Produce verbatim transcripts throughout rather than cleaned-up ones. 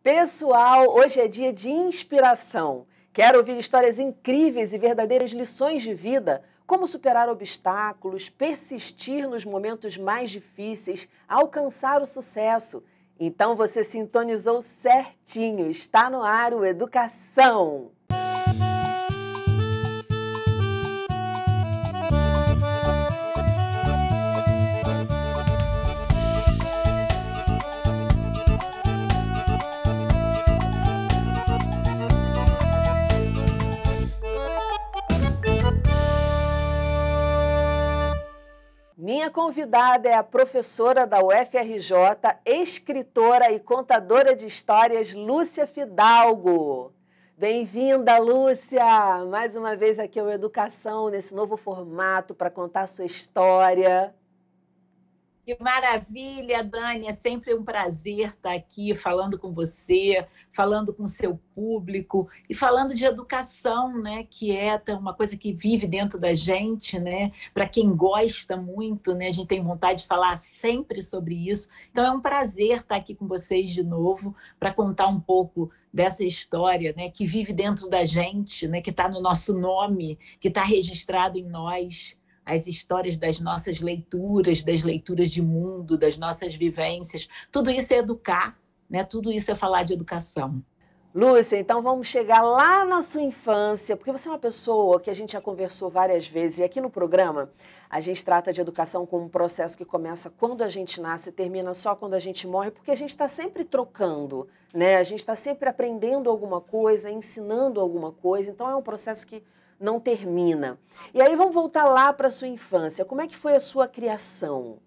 Pessoal, hoje é dia de inspiração. Quero ouvir histórias incríveis e verdadeiras lições de vida, como superar obstáculos, persistir nos momentos mais difíceis, alcançar o sucesso. Então você sintonizou certinho, está no ar o Educação. Minha convidada é a professora da U F R J, escritora e contadora de histórias, Lúcia Fidalgo. Bem-vinda, Lúcia! Mais uma vez aqui ao Educação, nesse novo formato para contar a sua história. Que maravilha, Dani! É sempre um prazer estar aqui falando com você, falando com o seu público e falando de educação, né? Que é uma coisa que vive dentro da gente, né? Para quem gosta muito, né? A gente tem vontade de falar sempre sobre isso. Então é um prazer estar aqui com vocês de novo para contar um pouco dessa história, né? Que vive dentro da gente, né? Que está no nosso nome, que está registrado em nós. As histórias das nossas leituras, das leituras de mundo, das nossas vivências. Tudo isso é educar, né? Tudo isso é falar de educação. Lúcia, então vamos chegar lá na sua infância, porque você é uma pessoa que a gente já conversou várias vezes, e aqui no programa a gente trata de educação como um processo que começa quando a gente nasce e termina só quando a gente morre, porque a gente está sempre trocando, né? A gente está sempre aprendendo alguma coisa, ensinando alguma coisa, então é um processo que não termina. E aí vamos voltar lá para a sua infância. Como é que foi a sua criação?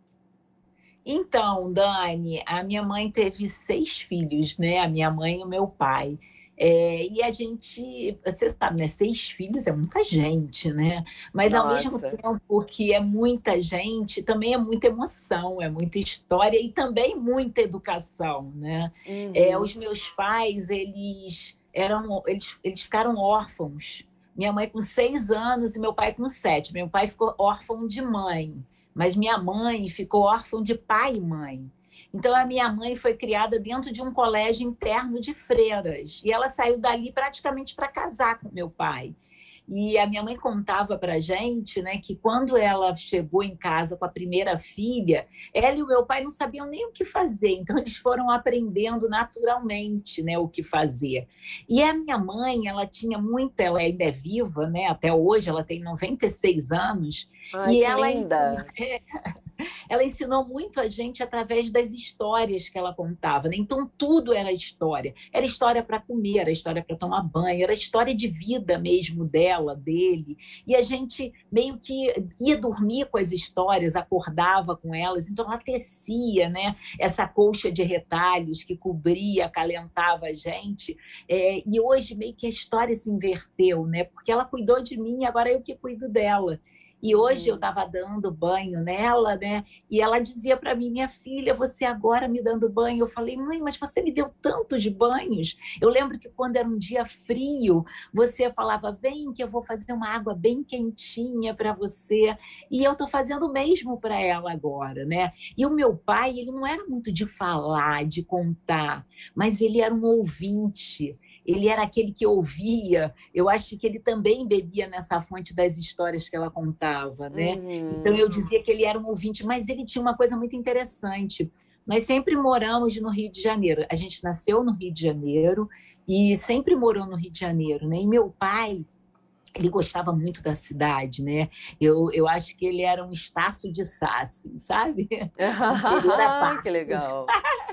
Então, Dani, a minha mãe teve seis filhos, né? A minha mãe e o meu pai. É, e a gente, você sabe, né? Seis filhos é muita gente, né? Mas Nossa. Ao mesmo tempo que é muita gente, também é muita emoção, é muita história e também muita educação, né? Uhum. É, os meus pais, eles eram, eles, eles ficaram órfãos. Minha mãe com seis anos e meu pai com sete. Meu pai ficou órfão de mãe, mas minha mãe ficou órfã de pai e mãe. Então, a minha mãe foi criada dentro de um colégio interno de freiras. E ela saiu dali praticamente para casar com meu pai. E a minha mãe contava para a gente, né, que quando ela chegou em casa com a primeira filha, ela e o meu pai não sabiam nem o que fazer, então eles foram aprendendo naturalmente, né, o que fazer. E a minha mãe, ela tinha muita, ela ainda é viva, né, até hoje, ela tem noventa e seis anos. Ai, e que ela linda! ensinou, ela ensinou muito a gente através das histórias que ela contava, né? Então tudo era história, era história para comer, era história para tomar banho, era história de vida mesmo dela, dele, e a gente meio que ia dormir com as histórias, acordava com elas, então ela tecia, né, essa colcha de retalhos que cobria, acalentava a gente, é, e hoje meio que a história se inverteu, né, porque ela cuidou de mim, agora eu que cuido dela. E hoje eu estava dando banho nela, né? E ela dizia para mim, minha filha, você agora me dando banho. Eu falei, mãe, mas você me deu tanto de banhos. Eu lembro que quando era um dia frio, você falava, vem que eu vou fazer uma água bem quentinha para você. E eu estou fazendo o mesmo para ela agora, né? E o meu pai, ele não era muito de falar, de contar, mas ele era um ouvinte. Ele era aquele que ouvia, eu acho que ele também bebia nessa fonte das histórias que ela contava, né? Uhum. Então eu dizia que ele era um ouvinte, mas ele tinha uma coisa muito interessante. Nós sempre moramos no Rio de Janeiro, a gente nasceu no Rio de Janeiro e sempre morou no Rio de Janeiro, né? E meu pai, ele gostava muito da cidade, né? Eu, eu acho que ele era um Estácio de Sá, assim, sabe? Interior a Passos. Que legal!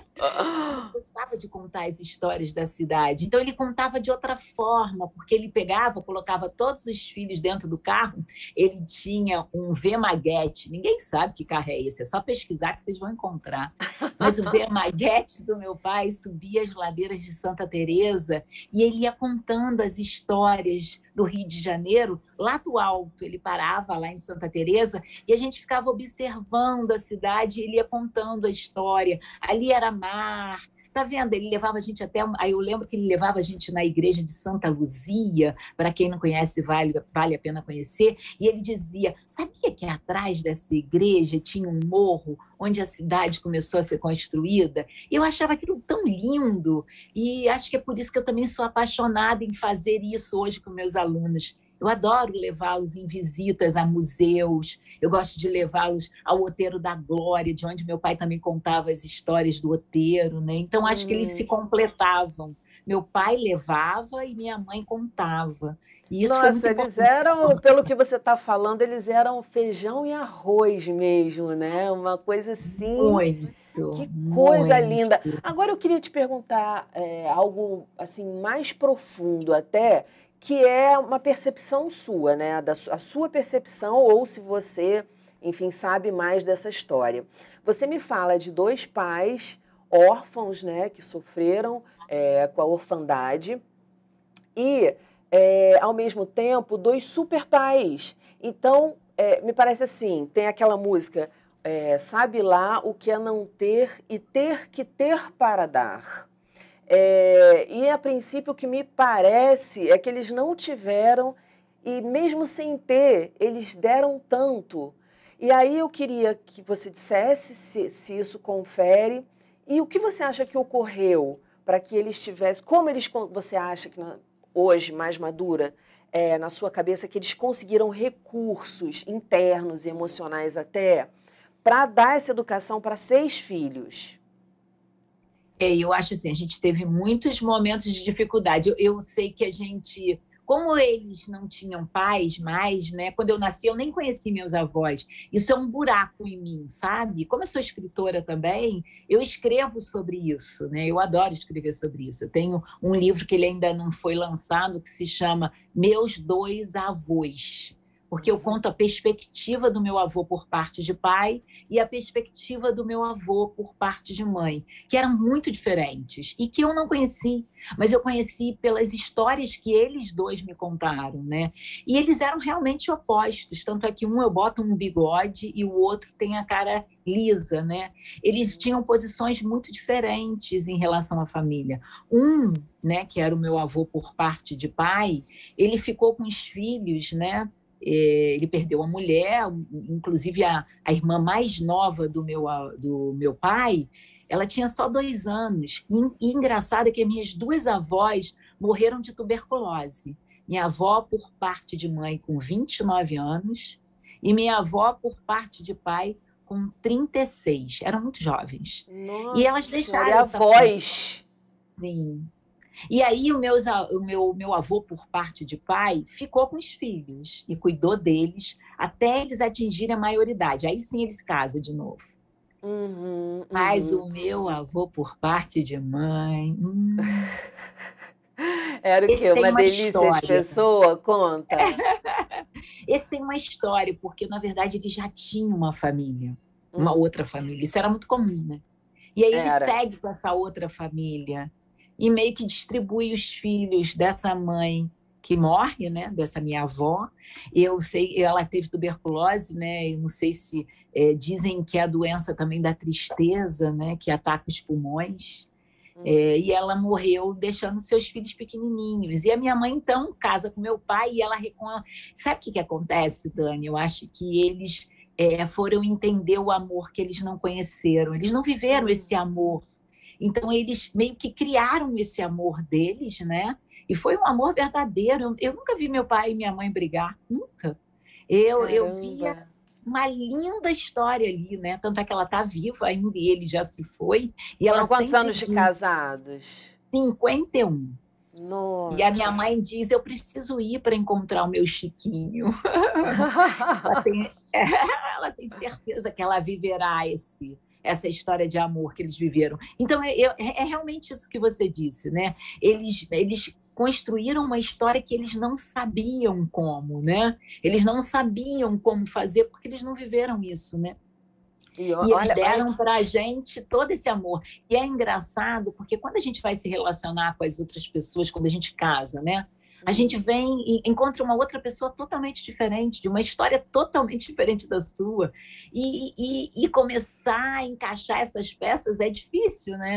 Ele gostava de contar as histórias da cidade. Então, ele contava de outra forma, porque ele pegava, colocava todos os filhos dentro do carro, ele tinha um V-Maguete. Ninguém sabe que carro é esse, é só pesquisar que vocês vão encontrar. Mas o V-Maguete do meu pai subia as ladeiras de Santa Teresa e ele ia contando as histórias do Rio de Janeiro, lá do alto. Ele parava lá em Santa Teresa e a gente ficava observando a cidade e ele ia contando a história. Ali era mar, tá vendo? Ele levava a gente até... Aí eu lembro que ele levava a gente na igreja de Santa Luzia, para quem não conhece, vale, vale a pena conhecer, e ele dizia, sabia que atrás dessa igreja tinha um morro onde a cidade começou a ser construída? E eu achava aquilo tão lindo, e acho que é por isso que eu também sou apaixonada em fazer isso hoje com meus alunos. Eu adoro levá-los em visitas a museus, eu gosto de levá-los ao Outeiro da Glória, de onde meu pai também contava as histórias do outeiro, né? Então, acho hum. que eles se completavam. Meu pai levava e minha mãe contava. E isso Nossa, foi muito eles eram, pelo que você está falando, eles eram feijão e arroz mesmo, né? Uma coisa assim... Muito. Que coisa muito. linda! Agora eu queria te perguntar é, algo assim mais profundo até, que é uma percepção sua, né? Da, a sua percepção, ou se você, enfim, sabe mais dessa história. Você me fala de dois pais órfãos, né? Que sofreram é, com a orfandade e, é, ao mesmo tempo, dois super pais. Então, é, me parece assim, tem aquela música... É, sabe lá o que é não ter e ter que ter para dar. É, e, a princípio, o que me parece é que eles não tiveram e, mesmo sem ter, eles deram tanto. E aí eu queria que você dissesse se, se isso confere e o que você acha que ocorreu para que eles tivessem... Como eles, você acha que hoje, mais madura, é, na sua cabeça, que eles conseguiram recursos internos e emocionais até... para dar essa educação para seis filhos? É, eu acho assim, a gente teve muitos momentos de dificuldade. Eu, eu sei que a gente, como eles não tinham pais mais, né? Quando eu nasci, eu nem conheci meus avós. Isso é um buraco em mim, sabe? Como eu sou escritora também, eu escrevo sobre isso, né? Eu adoro escrever sobre isso. Eu tenho um livro que ele ainda não foi lançado, que se chama Meus Dois Avós, porque eu conto a perspectiva do meu avô por parte de pai e a perspectiva do meu avô por parte de mãe, que eram muito diferentes e que eu não conheci, mas eu conheci pelas histórias que eles dois me contaram, né? E eles eram realmente opostos, tanto é que um eu boto um bigode e o outro tem a cara lisa, né? Eles tinham posições muito diferentes em relação à família. Um, né, que era o meu avô por parte de pai, ele ficou com os filhos, né? Ele perdeu a mulher, inclusive a, a irmã mais nova do meu, do meu pai, ela tinha só dois anos. E, e engraçado é que minhas duas avós morreram de tuberculose. Minha avó, por parte de mãe, com vinte e nove anos, e minha avó, por parte de pai, com trinta e seis. Eram muito jovens. Nossa, e elas deixaram... E a voz... Sim. E aí o, meus, o meu, meu avô, por parte de pai, ficou com os filhos e cuidou deles até eles atingirem a maioridade. Aí sim eles casam de novo. Uhum, uhum. Mas o meu avô, por parte de mãe... Hum, era o quê? Uma, uma delícia história. De pessoa? Conta. Esse tem uma história, porque, na verdade, ele já tinha uma família, uma hum. outra família. Isso era muito comum, né? E aí ele era. segue com essa outra família e meio que distribui os filhos dessa mãe que morre, né, dessa minha avó. Eu sei, ela teve tuberculose, né? Eu não sei se é, dizem que é a doença também da tristeza, né, que ataca os pulmões. Hum. É, e ela morreu deixando seus filhos pequenininhos. E a minha mãe então casa com meu pai e ela recon... sabe o que que acontece, Dani? Eu acho que eles é, foram entender o amor que eles não conheceram. Eles não viveram hum. esse amor. Então, eles meio que criaram esse amor deles, né? E foi um amor verdadeiro. Eu, eu nunca vi meu pai e minha mãe brigar, nunca. Eu, eu via uma linda história ali, né? Tanto é que ela está viva ainda e ele já se foi. E Foram quantos anos de casados? cinquenta e um. Nossa. E a minha mãe diz, eu preciso ir para encontrar o meu Chiquinho. ela, tem, ela tem certeza que ela viverá esse... essa história de amor que eles viveram. Então, é, é, é realmente isso que você disse, né? Eles, eles construíram uma história que eles não sabiam como, né? Eles não sabiam como fazer porque eles não viveram isso, né? E, e eles deram para a gente todo esse amor. E é engraçado porque quando a gente vai se relacionar com as outras pessoas, quando a gente casa, né? A gente vem e encontra uma outra pessoa totalmente diferente, de uma história totalmente diferente da sua. E, e, e começar a encaixar essas peças é difícil, né?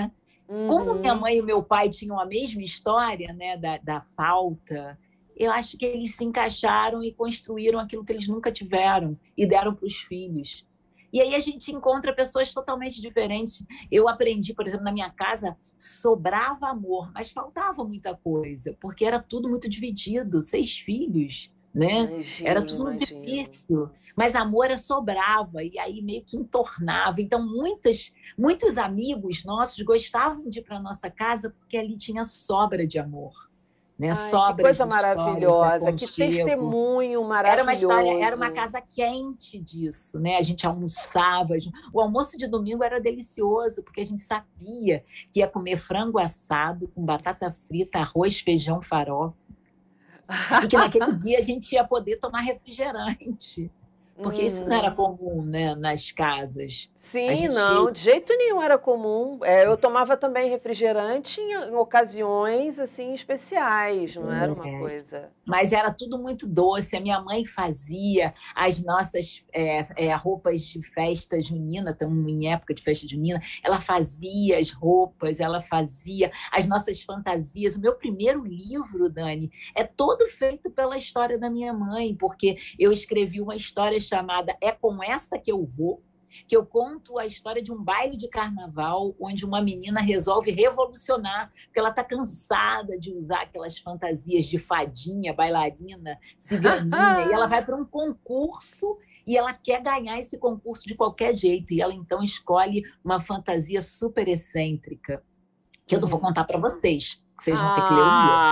Como minha Uhum. mãe e meu pai tinham a mesma história, né, da, da falta, eu acho que eles se encaixaram e construíram aquilo que eles nunca tiveram e deram para os filhos. E aí a gente encontra pessoas totalmente diferentes. Eu aprendi, por exemplo, na minha casa, sobrava amor, mas faltava muita coisa, porque era tudo muito dividido, seis filhos, né? Era Imagino, tudo muito imagino. difícil, mas amor sobrava, e aí meio que entornava. Então, muitas, muitos amigos nossos gostavam de ir para a nossa casa porque ali tinha sobra de amor, né? Ai, que Sobras coisa de histórias, de maravilhosa, que aconchego. testemunho Era uma história, era uma maravilhoso. casa quente disso, né? A gente almoçava, o almoço de domingo era delicioso, porque a gente sabia que ia comer frango assado com batata frita, arroz, feijão, farofa, e que naquele dia a gente ia poder tomar refrigerante, porque isso não era Uhum. comum, né, nas casas. A Sim, não, gente de jeito nenhum era comum. É, eu tomava também refrigerante em, em ocasiões assim especiais, não era uma é, coisa. mas era tudo muito doce. A minha mãe fazia as nossas é, é, roupas de festa junina, estamos em época de festa junina, ela fazia as roupas, ela fazia as nossas fantasias. O meu primeiro livro, Dani, é todo feito pela história da minha mãe, porque eu escrevi uma história chamada É Com Essa Que Eu Vou, que eu conto a história de um baile de carnaval onde uma menina resolve revolucionar, porque ela está cansada de usar aquelas fantasias de fadinha, bailarina, ciganinha, e ela vai para um concurso e ela quer ganhar esse concurso de qualquer jeito, e ela então escolhe uma fantasia super excêntrica, que eu não vou Uhum. contar para vocês, vocês vão ter que ler o livro.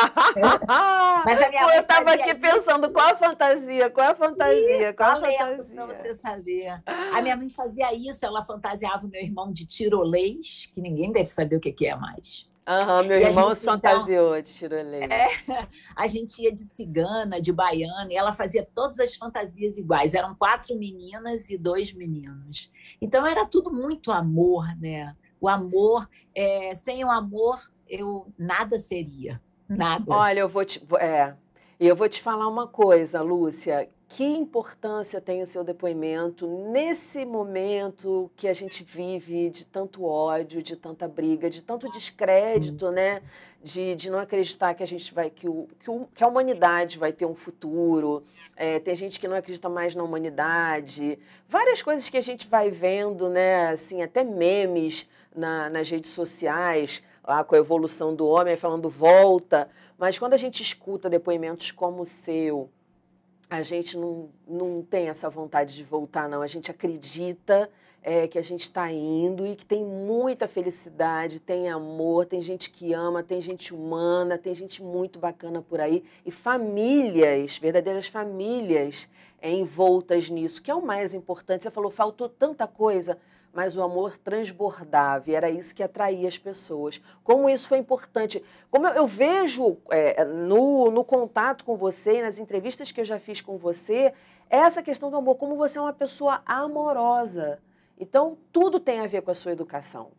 Ah! Mas a minha Pô, eu mãe estava fazia aqui pensando isso. qual a fantasia, qual a fantasia, Isso, qual a alerta para fantasia. você saber. A minha mãe fazia isso, ela fantasiava o meu irmão de tirolês, que ninguém deve saber o que é mais. Aham, meu E a irmão gente, se então, fantasiou de tirolês. é, a gente ia de cigana, de baiana, e ela fazia todas as fantasias iguais. Eram quatro meninas e dois meninos. Então, era tudo muito amor, né? O amor, é, sem o amor, eu nada seria, nada. Olha, eu vou te, é, e eu vou te falar uma coisa, Lúcia. Que importância tem o seu depoimento nesse momento que a gente vive de tanto ódio, de tanta briga, de tanto descrédito, né? De, de não acreditar que a gente vai, que, o, que, o, que a humanidade vai ter um futuro. É, tem gente que não acredita mais na humanidade. Várias coisas que a gente vai vendo, né? Assim, até memes na, nas redes sociais, lá com a evolução do homem, falando volta. Mas quando a gente escuta depoimentos como o seu, a gente não, não tem essa vontade de voltar, não. A gente acredita é, que a gente está indo e que tem muita felicidade, tem amor, tem gente que ama, tem gente humana, tem gente muito bacana por aí. E famílias, verdadeiras famílias é, envoltas nisso, que é o mais importante. Você falou, faltou tanta coisa, mas o amor transbordava, e era isso que atraía as pessoas. Como isso foi importante. Como eu, eu vejo é, no, no contato com você, e nas entrevistas que eu já fiz com você, essa questão do amor, como você é uma pessoa amorosa. Então, tudo tem a ver com a sua educação.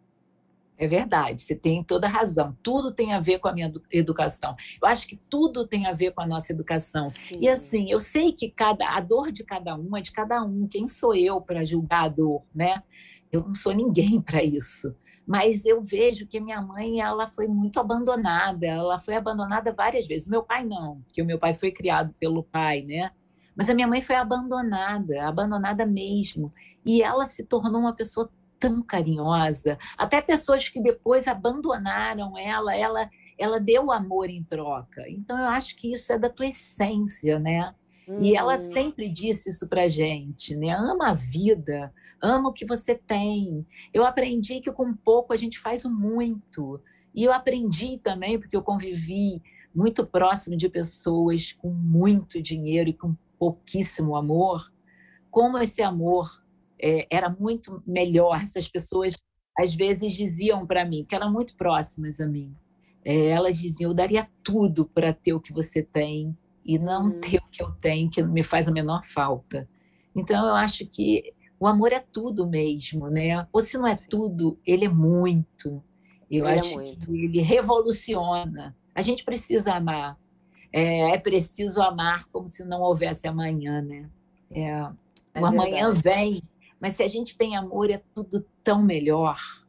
É verdade, você tem toda a razão. Tudo tem a ver com a minha educação. Eu acho que tudo tem a ver com a nossa educação. E Sim. assim, eu sei que cada, a dor de cada um é de cada um. Quem sou eu para julgar a dor, né? Eu não sou ninguém para isso. Mas eu vejo que a minha mãe, ela foi muito abandonada. Ela foi abandonada várias vezes. Meu pai não, porque o meu pai foi criado pelo pai, né? Mas a minha mãe foi abandonada, abandonada mesmo. E ela se tornou uma pessoa tão carinhosa, até pessoas que depois abandonaram ela, ela, ela deu amor em troca. Então, eu acho que isso é da tua essência, né? E ela Uhum. sempre disse isso pra gente, né? Ama a vida, ama o que você tem. Eu aprendi que com pouco a gente faz o muito. E eu aprendi também, porque eu convivi muito próximo de pessoas com muito dinheiro e com pouquíssimo amor, como esse amor é, era muito melhor. Essas pessoas, às vezes, diziam para mim, que eram muito próximas a mim, é, elas diziam, eu daria tudo para ter o que você tem e não Uhum. ter o que eu tenho, que não me faz a menor falta. Então, eu acho que o amor é tudo mesmo, né? Ou se não é Sim. tudo, ele é muito. Eu Ele é acho que muito. ele revoluciona. A gente precisa amar. É, é preciso amar como se não houvesse amanhã, né? É, É o amanhã verdade. vem, mas se a gente tem amor, é tudo tão melhor,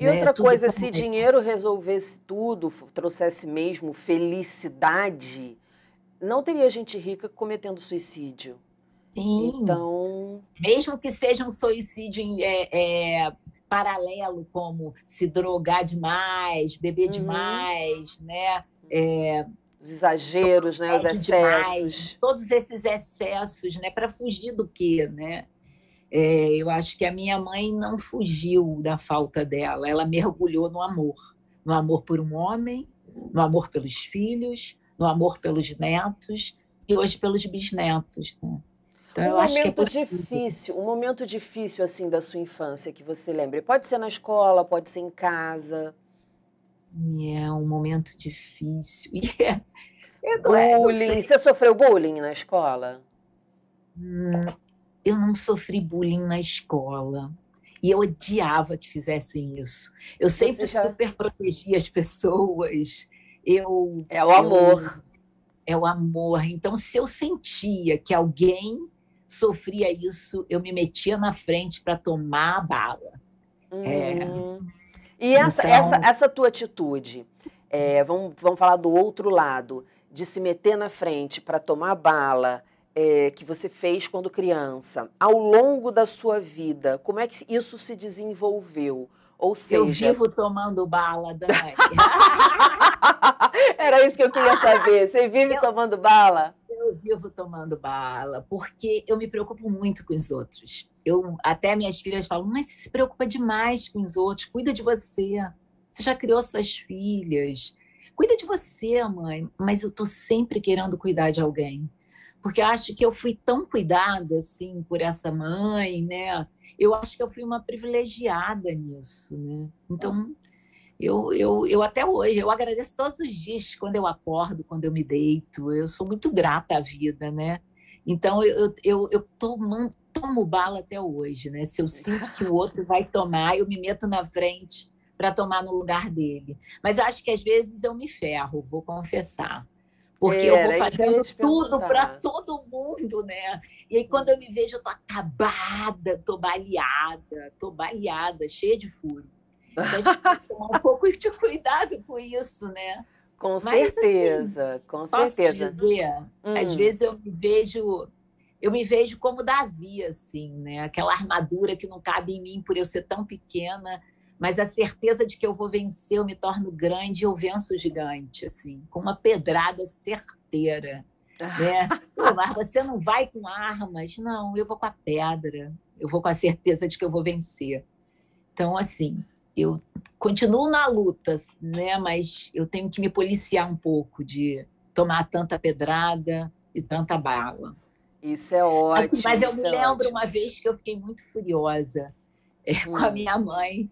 E né? outra Tudo coisa, tão se legal. dinheiro resolvesse tudo, f- trouxesse mesmo felicidade, não teria gente rica cometendo suicídio. Sim, Então, mesmo que seja um suicídio em- é, é, paralelo, como se drogar demais, beber uhum, demais, né? É, os exageros, né, os remédio demais, excessos. todos esses excessos, né? Para fugir do quê, né? É, eu acho que a minha mãe não fugiu da falta dela, ela mergulhou no amor, no amor por um homem, no amor pelos filhos, no amor pelos netos e hoje pelos bisnetos, né? Então Um eu acho que é momento possível. difícil, um momento difícil assim da sua infância que você lembre. Pode ser na escola, pode ser em casa. E é um momento difícil. E é, é, não é, não Bullying. sei. Você sofreu bullying na escola? Hum, eu não sofri bullying na escola. E eu odiava que fizessem isso. Eu Você sempre já. super protegia as pessoas. Eu, É o eu amor. é o amor. Então, se eu sentia que alguém sofria isso, eu me metia na frente para tomar a bala. É, Uhum. E essa, essa, então, essa tua atitude, é, vamos, vamos falar do outro lado, de se meter na frente para tomar bala, é, que você fez quando criança, ao longo da sua vida, como é que isso se desenvolveu? Ou eu seja, vivo tomando bala, Dani. era isso que eu queria saber. Você vive Eu, tomando bala? eu vivo tomando bala, porque eu me preocupo muito com os outros. Eu, até minhas filhas falam, mas você se preocupa demais com os outros, cuida de você. Você já criou suas filhas. Cuida de você, mãe. Mas eu estou sempre querendo cuidar de alguém. Porque eu acho que eu fui tão cuidada, assim, por essa mãe, né? Eu acho que eu fui uma privilegiada nisso, né? Então, eu, eu, eu até hoje, eu agradeço todos os dias quando eu acordo, quando eu me deito. Eu sou muito grata à vida, né? Então, eu, eu, eu tomo, tomo bala até hoje, né? Se eu sinto que o outro vai tomar, eu me meto na frente para tomar no lugar dele. Mas eu acho que às vezes eu me ferro, vou confessar. Porque eu vou Era isso que eu ia fazendo te tudo para perguntar. todo mundo, né? E aí, quando eu me vejo, eu tô acabada, tô baleada, tô baleada, cheia de furo. Então a gente tem que tomar um pouco de cuidado com isso, né? Com Mas assim, certeza, com posso te certeza. dizer, às Hum. vezes eu me vejo, eu me vejo como Davi, assim, né? Aquela armadura que não cabe em mim por eu ser tão pequena, mas a certeza de que eu vou vencer, eu me torno grande, eu venço o gigante, assim, com uma pedrada certeira, né? Pô, mas você não vai com armas, não, eu vou com a pedra, eu vou com a certeza de que eu vou vencer. Então, assim, eu continuo na luta, né? Mas eu tenho que me policiar um pouco de tomar tanta pedrada e tanta bala. Isso é Assim, mas ótimo, eu me isso é lembro ótimo. uma vez que eu fiquei muito furiosa é, com a Hum. minha mãe,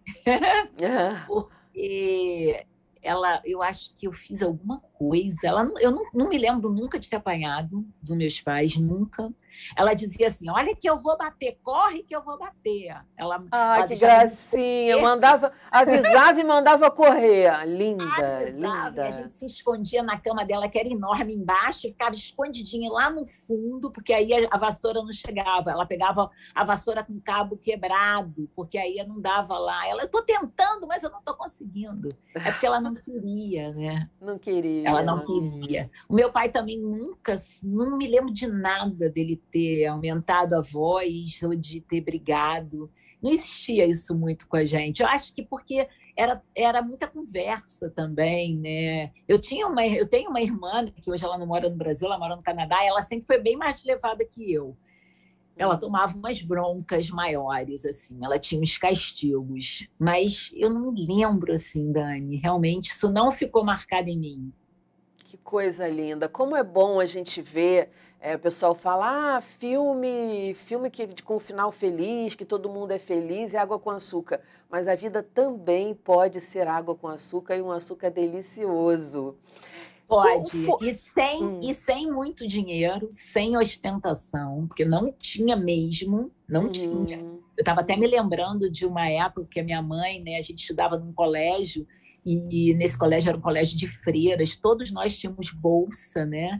porque ela, eu acho que eu fiz alguma coisa. Ela, eu não, não me lembro nunca de ter apanhado dos meus pais, nunca. Ela dizia assim: olha que eu vou bater, corre que eu vou bater. Ela, Ai, ela que deixava a gente gracinha. correr, Mandava, avisava e mandava correr. Linda, avisava, e a linda. gente se escondia na cama dela, que era enorme embaixo, e ficava escondidinha lá no fundo, porque aí a vassoura não chegava. Ela pegava a vassoura com cabo quebrado, porque aí não dava lá. Ela, eu estou tentando, mas eu não estou conseguindo. É porque ela não queria, né? Não Ela queria, não não. queria. O meu pai também nunca, não me lembro de nada dele ter aumentado a voz ou de ter brigado. Não existia isso muito com a gente. Eu acho que porque era, era muita conversa também, né? Eu tinha uma, eu tenho uma irmã que hoje ela não mora no Brasil, ela mora no Canadá. E ela sempre foi bem mais levada que eu. Ela tomava umas broncas maiores, assim, ela tinha uns castigos. Mas eu não me lembro, assim, Dani, realmente isso não ficou marcado em mim. Que coisa linda. Como é bom a gente ver, é, o pessoal fala, ah, filme, filme que, com final feliz, que todo mundo é feliz, é água com açúcar. Mas a vida também pode ser água com açúcar e um açúcar delicioso. Com, Pode, fo... e sem, hum, e sem muito dinheiro, sem ostentação, porque não tinha mesmo, não tinha. uhum, Eu estava até me uhum. lembrando de uma época que a minha mãe, né, a gente estudava num colégio, e nesse colégio era um colégio de freiras, todos nós tínhamos bolsa, né?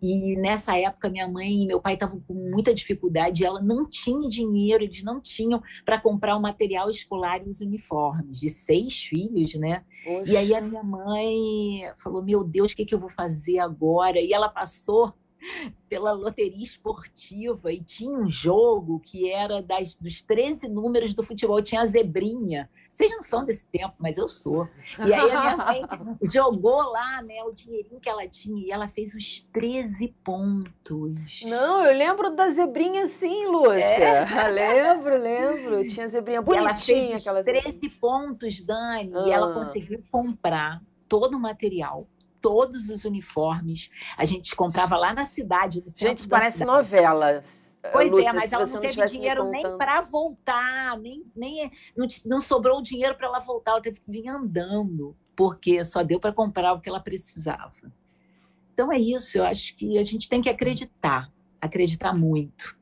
E nessa época, minha mãe e meu pai estavam com muita dificuldade, ela não tinha dinheiro, eles não tinham para comprar o material escolar e os uniformes, de seis filhos, né? E aí a Poxa. minha mãe falou, meu Deus, o que, que eu vou fazer agora? E ela passou pela loteria esportiva e tinha um jogo que era das, dos treze números do futebol, tinha a zebrinha. Vocês não são desse tempo, mas eu sou. E aí a minha mãe jogou lá, né, o dinheirinho que ela tinha e ela fez os treze pontos. Não, eu lembro da zebrinha sim, Lúcia. É. Lembro, lembro. Tinha zebrinha bonitinha. Ela fez aquela os treze zebrinha. pontos, Dani, Ah. e ela conseguiu comprar todo o material, todos os uniformes. A gente comprava lá na cidade, no centro. Gente, isso parece cidade. Novela. Pois Lúcia, é, mas ela não, não teve dinheiro nem para voltar, nem, nem não, não sobrou dinheiro para ela voltar, ela teve que vir andando, porque só deu para comprar o que ela precisava. Então é isso, eu acho que a gente tem que acreditar, acreditar muito.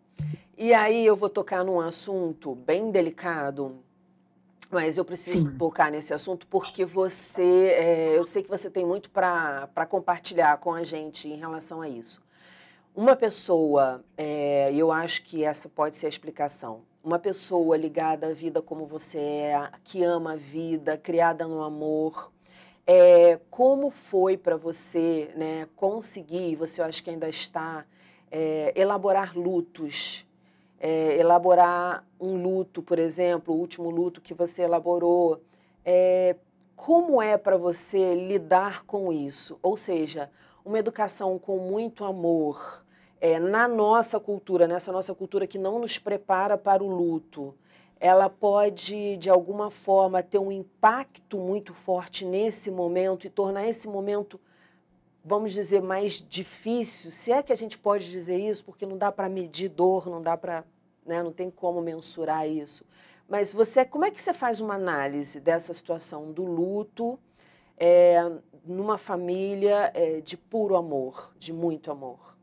E aí eu vou tocar num assunto bem delicado, mas eu preciso Sim. tocar nesse assunto porque você, é, eu sei que você tem muito para compartilhar com a gente em relação a isso. Uma pessoa, é, eu acho que essa pode ser a explicação, uma pessoa ligada à vida como você é, que ama a vida, criada no amor, é, como foi para você, né, conseguir, você eu acho que ainda está, é, elaborar lutos, é, elaborar um luto, por exemplo, o último luto que você elaborou, é, como é para você lidar com isso? Ou seja, uma educação com muito amor, É, na nossa cultura, nessa nossa cultura que não nos prepara para o luto, ela pode, de alguma forma, ter um impacto muito forte nesse momento e tornar esse momento, vamos dizer, mais difícil, se é que a gente pode dizer isso, porque não dá para medir dor, não dá para, né, não tem como mensurar isso. Mas você, como é que você faz uma análise dessa situação do luto é, numa família é, de puro amor, de muito amor?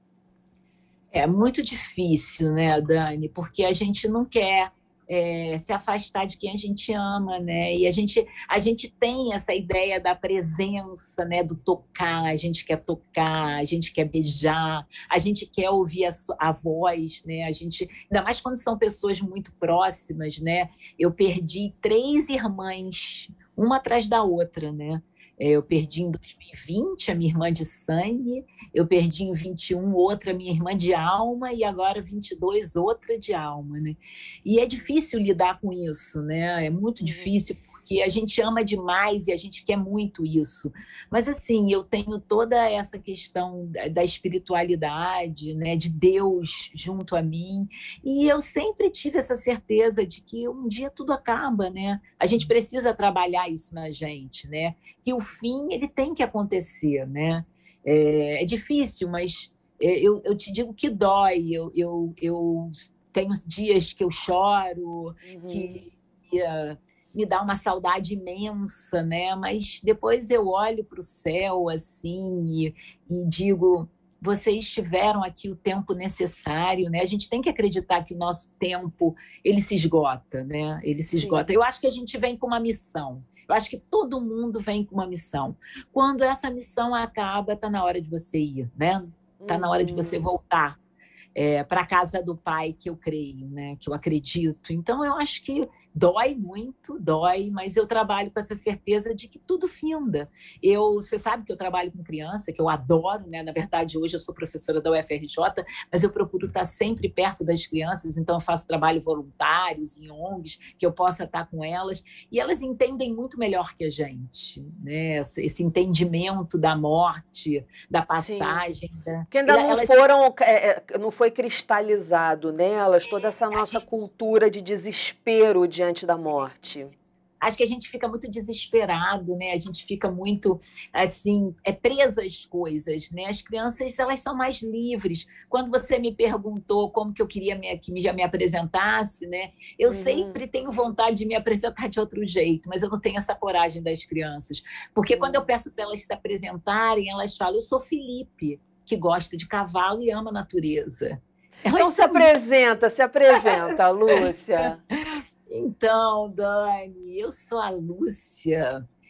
É muito difícil, né, Dani? Porque a gente não quer é, se afastar de quem a gente ama, né? E a gente, a gente tem essa ideia da presença, né, do tocar, a gente quer tocar, a gente quer beijar, a gente quer ouvir a, a voz, né? A gente, ainda mais quando são pessoas muito próximas, né? Eu perdi três irmãs, uma atrás da outra, né? Eu perdi em dois mil e vinte a minha irmã de sangue, eu perdi em vinte e um outra minha irmã de alma e agora vinte e dois outra de alma, né? E é difícil lidar com isso, né? É muito difícil porque a gente ama demais e a gente quer muito isso. Mas assim, eu tenho toda essa questão da espiritualidade, né, de Deus junto a mim, e eu sempre tive essa certeza de que um dia tudo acaba, né? A gente precisa trabalhar isso na gente, né? Que o fim ele tem que acontecer, né? É, é difícil, mas eu, eu te digo que dói. Eu, eu, eu tenho dias que eu choro, uhum. que uh, me dá uma saudade imensa, né? Mas depois eu olho para o céu assim e, e digo, vocês tiveram aqui o tempo necessário, né? A gente tem que acreditar que o nosso tempo ele se esgota, né? Ele se Sim. esgota. Eu acho que a gente vem com uma missão. Eu acho que todo mundo vem com uma missão. Quando essa missão acaba, está na hora de você ir, né? Está na hora de você voltar é, para a casa do Pai, que eu creio, né? Que eu acredito. Então, eu acho que dói muito, dói, mas eu trabalho com essa certeza de que tudo finda. Eu, você sabe que eu trabalho com criança, que eu adoro, né? Na verdade, hoje eu sou professora da U F R J, mas eu procuro estar sempre perto das crianças, então eu faço trabalho voluntários em O N Gs, que eu possa estar com elas, e elas entendem muito melhor que a gente, né? Esse, esse entendimento da morte, da passagem. Da... Que ainda não elas... foram, é, não foi cristalizado nelas toda essa nossa gente... cultura de desespero diante da morte. Acho que a gente fica muito desesperado, né? A gente fica muito, assim, é presa às coisas, né? As crianças, elas são mais livres. Quando você me perguntou como que eu queria me, que já me apresentasse, né? Eu uhum. sempre tenho vontade de me apresentar de outro jeito, mas eu não tenho essa coragem das crianças. Porque uhum. quando eu peço para elas se apresentarem, elas falam, eu sou Felipe, que gosta de cavalo e ama a natureza. Elas então são... se apresenta, se apresenta, Lúcia. Então, Dani, eu sou a Lúcia,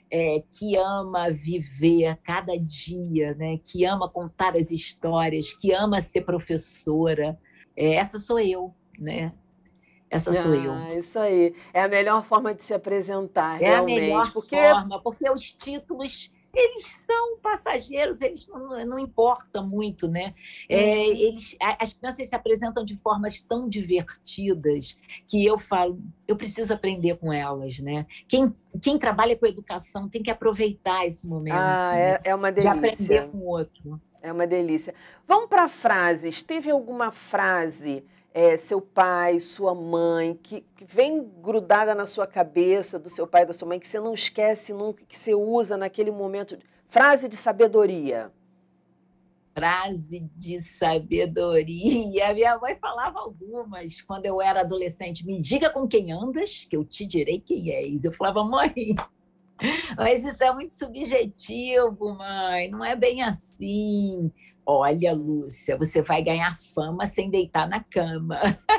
é, que ama viver cada dia, né? Que ama contar as histórias, que ama ser professora. É, essa sou eu, né? Essa sou eu. Ah, isso aí. É a melhor forma de se apresentar, É a realmente, melhor porque forma, porque os títulos, eles são passageiros, eles não, não importam muito, né? É, uhum. eles, as crianças se apresentam de formas tão divertidas que eu falo, eu preciso aprender com elas, né? Quem, quem trabalha com educação tem que aproveitar esse Ah, momento, né? é, é uma De aprender delícia. com o outro. É uma delícia. Vamos para frases. Teve alguma frase, é, seu pai, sua mãe, que, que vem grudada na sua cabeça, do seu pai e da sua mãe, que você não esquece nunca, que você usa naquele momento? Frase de sabedoria. Frase de sabedoria. Minha mãe falava algumas quando eu era adolescente. Me diga com quem andas, que eu te direi quem és. Eu falava, mãe, mas isso é muito subjetivo, mãe. Não é bem assim. Olha, Lúcia, você vai ganhar fama sem deitar na cama.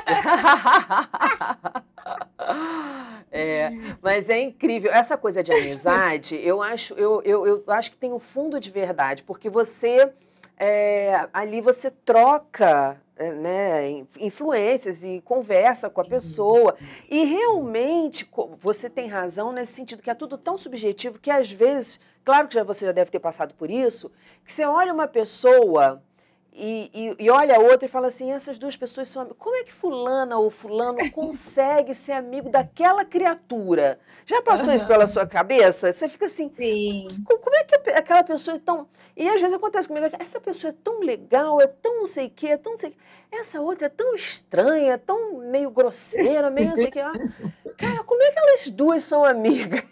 É, mas é incrível. Essa coisa de amizade, eu acho, eu, eu, eu acho que tem um fundo de verdade, porque você é, ali você troca, é, né, influências e conversa com a pessoa. E realmente você tem razão nesse sentido, que é tudo tão subjetivo que às vezes, claro que já, você já deve ter passado por isso, que você olha uma pessoa. E, e, e olha a outra e fala assim, essas duas pessoas são amigas. Como é que fulana ou fulano consegue ser amigo daquela criatura? Já passou isso pela sua cabeça? Você fica assim, Sim. como é que aquela pessoa é tão... E às vezes acontece comigo, essa pessoa é tão legal, é tão não sei o quê, é tão não sei o quê. Essa outra é tão estranha, tão meio grosseira, meio não sei o quê. Cara, como é que elas duas são amigas?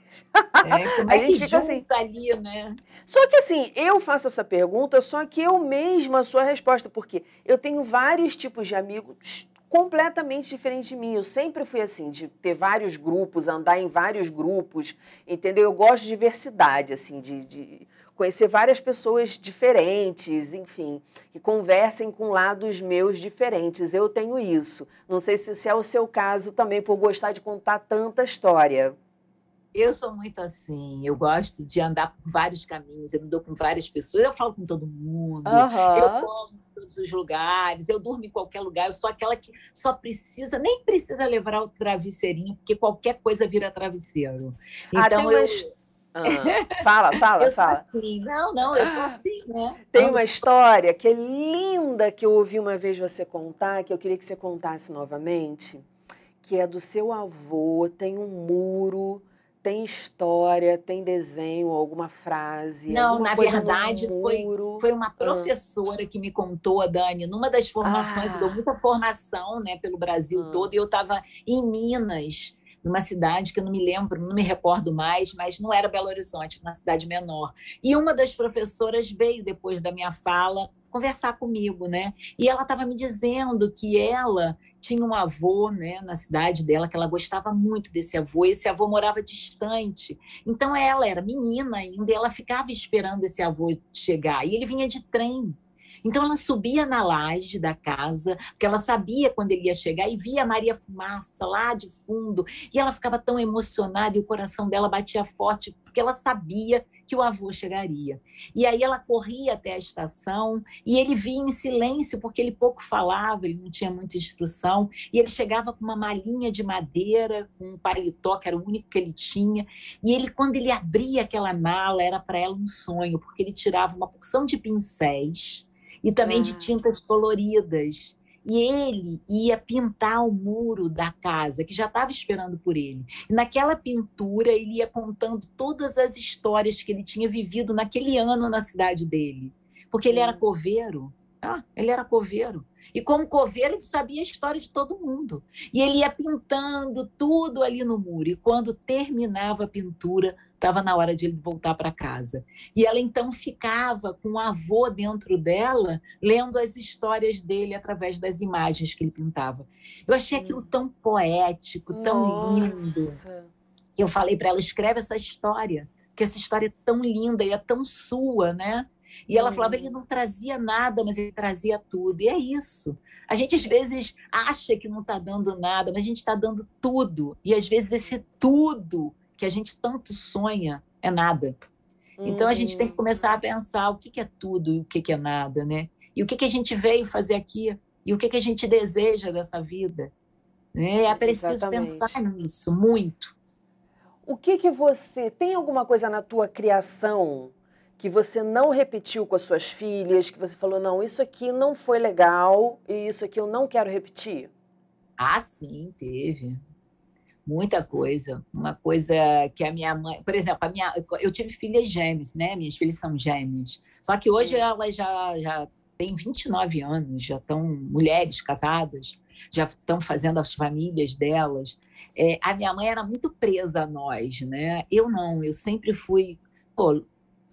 É, como A é que gente fica junta assim... ali, né? Só que assim, eu faço essa pergunta, só que eu mesma sou a resposta, porque eu tenho vários tipos de amigos completamente diferentes de mim. Eu sempre fui assim, de ter vários grupos, andar em vários grupos, entendeu? Eu gosto de diversidade, assim, de, de conhecer várias pessoas diferentes, enfim, que conversem com lados meus diferentes. Eu tenho isso. Não sei se, se é o seu caso também, por gostar de contar tanta história. Eu sou muito assim, eu gosto de andar por vários caminhos, eu me dou com várias pessoas, eu falo com todo mundo, eu Aham. como em todos os lugares, eu durmo em qualquer lugar, eu sou aquela que só precisa, nem precisa levar o travesseirinho, porque qualquer coisa vira travesseiro. Ah, tem Então eu, umas... Ah, fala, fala, eu sou fala. assim, não, não, eu sou assim, né? Tem Ando uma história que é linda que eu ouvi uma vez você contar, que eu queria que você contasse novamente, que é do seu avô, tem um muro, tem história, tem desenho, alguma frase, Não, alguma na coisa no verdade, foi, muro. foi uma Ah, professora que me contou, a Dani, numa das formações, eu dou ah, muita formação, né, pelo Brasil ah. todo, e eu estava em Minas, numa cidade que eu não me lembro, não me recordo mais, mas não era Belo Horizonte, uma cidade menor. E uma das professoras veio, depois da minha fala, conversar comigo, né? E ela estava me dizendo que ela tinha um avô, né, na cidade dela, que ela gostava muito desse avô, e esse avô morava distante. Então ela era menina ainda, e ela ficava esperando esse avô chegar, e ele vinha de trem. Então ela subia na laje da casa, porque ela sabia quando ele ia chegar, e via a Maria Fumaça lá de fundo, e ela ficava tão emocionada, e o coração dela batia forte, porque ela sabia que o avô chegaria. E aí ela corria até a estação, e ele vinha em silêncio, porque ele pouco falava, ele não tinha muita instrução, e ele chegava com uma malinha de madeira, com um paletó, que era o único que ele tinha, e ele, quando ele abria aquela mala, era para ela um sonho, porque ele tirava uma porção de pincéis, e também de Ah. tintas coloridas. E ele ia pintar o muro da casa, que já estava esperando por ele. E naquela pintura, ele ia contando todas as histórias que ele tinha vivido naquele ano na cidade dele. Porque ele era coveiro. Ah, ele era coveiro. E como coveiro, ele sabia a história de todo mundo. E ele ia pintando tudo ali no muro. E quando terminava a pintura, estava na hora de ele voltar para casa. E ela então ficava com o avô dentro dela, lendo as histórias dele através das imagens que ele pintava. Eu achei aquilo tão poético, tão lindo. Nossa. Eu falei para ela, escreve essa história, que essa história é tão linda e é tão sua, né? E ela falava, ele não trazia nada, mas ele trazia tudo. E é isso. A gente, às vezes, acha que não está dando nada, mas a gente está dando tudo. E, às vezes, esse tudo que a gente tanto sonha é nada. Então, a gente tem que Uhum. começar a pensar o que que é tudo e o que que é nada, né? E o que que a gente veio fazer aqui e o que que a gente deseja dessa vida, né? É preciso pensar Exatamente. nisso muito. O que que você tem alguma coisa na tua criação que você não repetiu com as suas filhas, que você falou: "Não, isso aqui não foi legal e isso aqui eu não quero repetir"? Ah, sim, teve. Muita coisa. Uma coisa que a minha mãe... Por exemplo, a minha, eu tive filhas gêmeas, né? Minhas filhas são gêmeas. Só que hoje Hum. elas já, já têm vinte e nove anos, já estão mulheres casadas, já estão fazendo as famílias delas. É, a minha mãe era muito presa a nós, né? Eu não, eu sempre fui... Pô,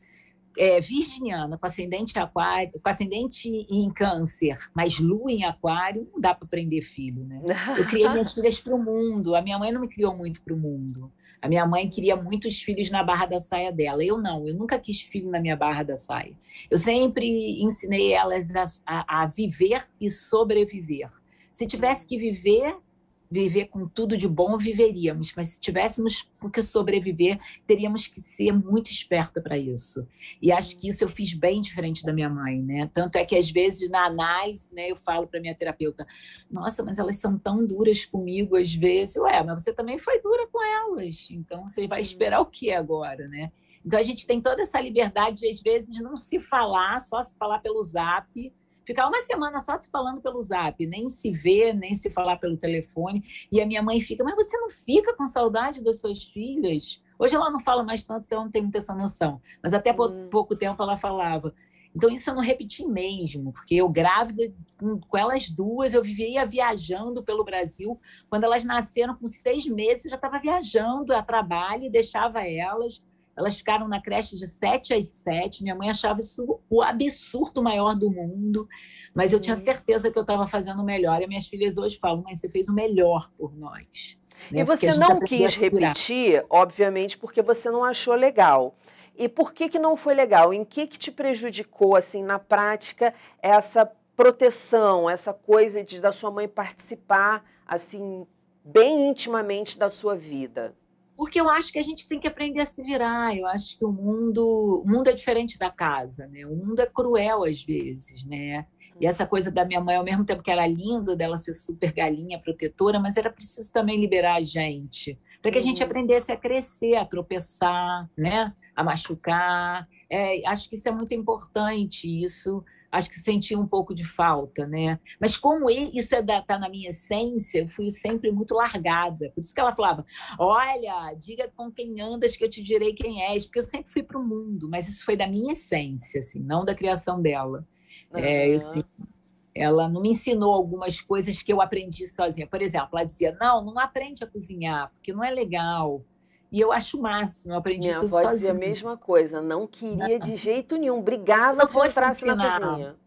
é, virginiana, com ascendente aquário, com ascendente em câncer, mas lua em aquário, não dá para prender filho, né? Eu criei minhas filhas para o mundo. A minha mãe não me criou muito para o mundo. A minha mãe queria muitos filhos na barra da saia dela. Eu não, eu nunca quis filho na minha barra da saia. Eu sempre ensinei elas a, a, a viver e sobreviver. Se tivesse que viver, viver com tudo de bom, viveríamos, mas se tivéssemos o que sobreviver, teríamos que ser muito esperta para isso. E acho que isso eu fiz bem diferente da minha mãe, né? Tanto é que às vezes na análise, né, eu falo para minha terapeuta: nossa, mas elas são tão duras comigo às vezes. Ué, mas você também foi dura com elas, então você vai esperar o que agora, né? Então a gente tem toda essa liberdade de às vezes não se falar, só se falar pelo zap, ficar uma semana só se falando pelo zap, nem se ver, nem se falar pelo telefone. E a minha mãe fica: mas você não fica com saudade das suas filhas? Hoje ela não fala mais tanto, porque ela não tem muita essa noção. Mas até Hum. pouco tempo ela falava. Então isso eu não repeti mesmo, porque eu grávida com elas duas, eu vivia viajando pelo Brasil. Quando elas nasceram, com seis meses, eu já estava viajando a trabalho e deixava elas. Elas ficaram na creche de sete às sete. Minha mãe achava isso o absurdo maior do mundo, mas eu tinha certeza que eu estava fazendo o melhor. E minhas filhas hoje falam: mãe, você fez o melhor por nós. E Né? Porque a você gente não aprendeu a quis segurar. repetir, obviamente, porque você não achou legal. E por que que não foi legal? Em que que te prejudicou, assim, na prática, essa proteção, essa coisa de da sua mãe participar, assim, bem intimamente da sua vida? Porque eu acho que a gente tem que aprender a se virar. Eu acho que o mundo, o mundo é diferente da casa, né? O mundo é cruel às vezes, né? E essa coisa da minha mãe, ao mesmo tempo que era lindo dela ser super galinha, protetora, mas era preciso também liberar a gente, para que a gente Uhum. aprendesse a crescer, a tropeçar, né? A machucar. É, acho que isso é muito importante. Isso, acho que senti um pouco de falta, né? Mas como isso está na minha essência, eu fui sempre muito largada. Por isso que ela falava: olha, diga com quem andas que eu te direi quem és, porque eu sempre fui para o mundo, mas isso foi da minha essência, assim, não da criação dela. É, eu, assim, Aham. ela não me ensinou algumas coisas que eu aprendi sozinha. Por exemplo, ela dizia: não, não aprende a cozinhar, porque não é legal. E eu acho o máximo, eu aprendi Minha tudo avó dizia a sozinha. mesma coisa, não queria de jeito nenhum, Eu brigava não se eu vou te entrasse na ensinar, cozinha.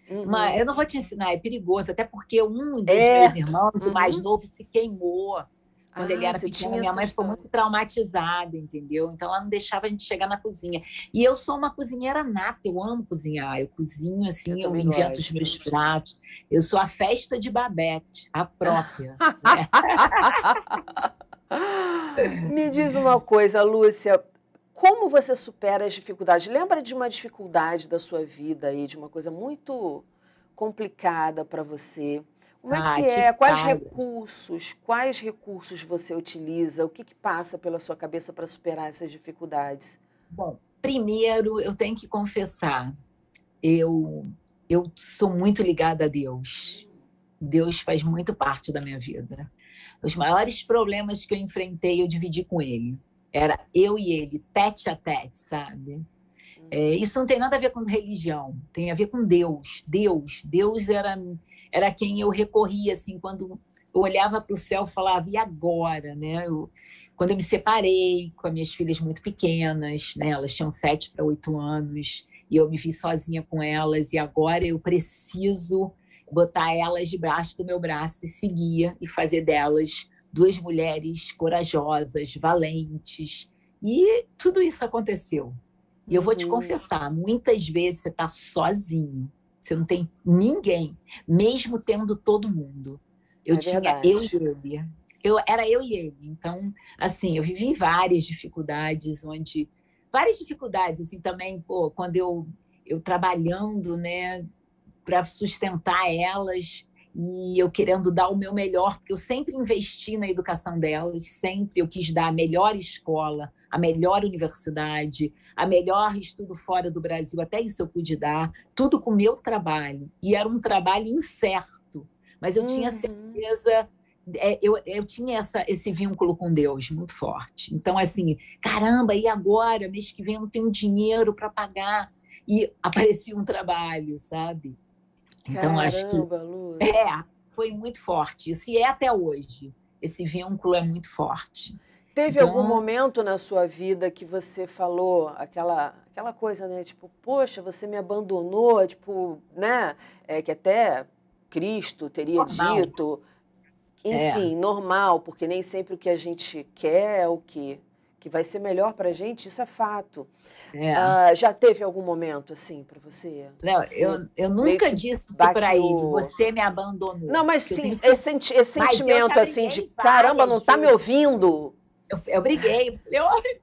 mas Uhum. eu não vou te ensinar, é perigoso, até porque um dos É. meus irmãos, o mais Uhum. novo, se queimou quando ele Ah, era você pequeno. tinha Minha essa mãe ficou história. muito traumatizada, entendeu? Então ela não deixava a gente chegar na cozinha. E eu sou uma cozinheira nata, eu amo cozinhar. Eu cozinho Eu assim, eu também invento os gosto. meus pratos. Eu sou a festa de Babette, a própria, né? Me diz uma coisa, Lúcia, como você supera as dificuldades? Lembra de uma dificuldade da sua vida aí, de uma coisa muito complicada para você? Como é Ah, que tive é? Quais várias. recursos, quais recursos você utiliza? O que que passa pela sua cabeça para superar essas dificuldades? Bom, primeiro eu tenho que confessar, eu, eu sou muito ligada a Deus. Deus faz muito parte da minha vida. Os maiores problemas que eu enfrentei, eu dividi com ele. Era eu e ele, tete a tete, sabe? É, isso não tem nada a ver com religião, tem a ver com Deus. Deus, Deus era, era quem eu recorria, assim, quando eu olhava para o céu e falava: e agora, né? Eu, quando eu me separei com as minhas filhas muito pequenas, né? Elas tinham sete para oito anos, e eu me vi sozinha com elas, e agora eu preciso botar elas debaixo do meu braço e seguir, e fazer delas duas mulheres corajosas, valentes. E tudo isso aconteceu. E eu vou te Uhum. confessar, muitas vezes você está sozinho, você não tem ninguém, mesmo tendo todo mundo. Eu É tinha eu e verdade. ele. Eu, era eu e ele. Então, assim, eu vivi várias dificuldades onde várias dificuldades, assim, também, pô, quando eu, eu trabalhando, né, para sustentar elas, e eu querendo dar o meu melhor, porque eu sempre investi na educação delas, sempre eu quis dar a melhor escola, a melhor universidade, a melhor estudo fora do Brasil, até isso eu pude dar, tudo com o meu trabalho. E era um trabalho incerto, mas eu uhum. tinha certeza, eu, eu tinha essa, esse vínculo com Deus muito forte. Então, assim, caramba, e agora? Mês que vem eu não tenho dinheiro para pagar. E aparecia um trabalho, sabe? Então, Caramba, acho que Luz. é, foi muito forte. Isso e é até hoje. Esse vínculo é muito forte. Teve então, algum momento na sua vida que você falou aquela, aquela coisa, né? Tipo, poxa, você me abandonou, tipo, né? É, que até Cristo teria normal. dito. Enfim, é. normal, porque nem sempre o que a gente quer é o que, que vai ser melhor pra gente, isso é fato. É. Ah, já teve algum momento assim para você? Não, assim, eu, eu nunca disse isso para ele, você me abandonou. Não, mas sim, esse, senti esse sentimento assim de caramba, não tá me ouvindo? Eu, eu briguei, eu,